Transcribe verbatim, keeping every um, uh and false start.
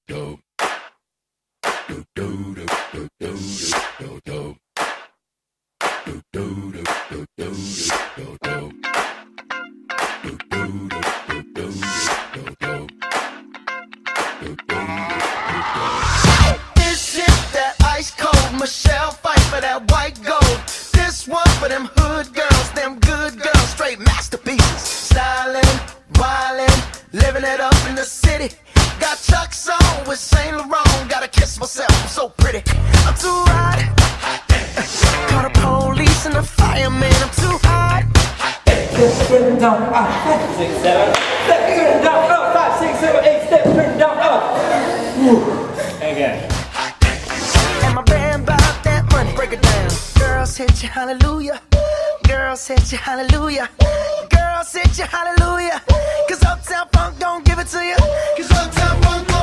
This is that ice cold Michelle fight for that white gold. This one for them hood girls, them good girls, straight masterpieces. Stylin', wildin', living it up in the city. Got Chuck's on with Saint Laurent. Gotta kiss myself, I'm so pretty. I'm too hot. Call the police and the fireman, I'm too hot. Step, turn it down, up, six, seven. Step, turn it down, up, five, six, seven, eight. Step, turn it down, up. Again. And my band bought that money, break it down. Girls hit you, hallelujah. Girls hit you, hallelujah. Girls hit you, hallelujah. Cause Uptown Funk don't give it to you. Cause Uptown Funk